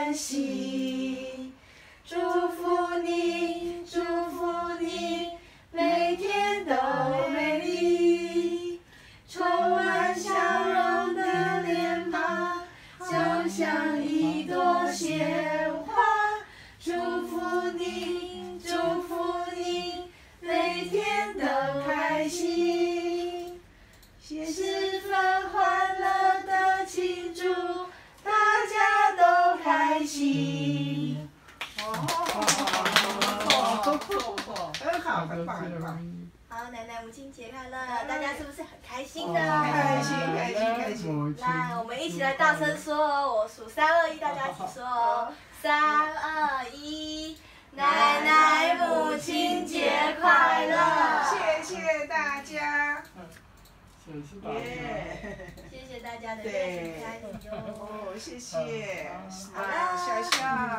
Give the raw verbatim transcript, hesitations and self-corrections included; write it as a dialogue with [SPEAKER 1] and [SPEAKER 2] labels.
[SPEAKER 1] 欢喜。祝福你，祝福你，每天都美丽，充满笑容的脸庞，就像一朵鲜花。祝福你，祝福你，每天都开心，十分欢乐的庆祝，大家都开心。
[SPEAKER 2] 很好，很棒，很棒。
[SPEAKER 1] 好，奶奶母亲节快乐！大家是不是很开心的？
[SPEAKER 2] 开心，开心，开心。
[SPEAKER 1] 来，我们一起来大声说哦，我数三二一，大家一起说哦，三二一，奶奶母亲节快乐！
[SPEAKER 2] 谢谢大家。
[SPEAKER 3] 谢谢大家。
[SPEAKER 1] 谢谢大家的热情参与哟。
[SPEAKER 2] 哦，谢谢。
[SPEAKER 1] 好
[SPEAKER 2] 啊，笑笑。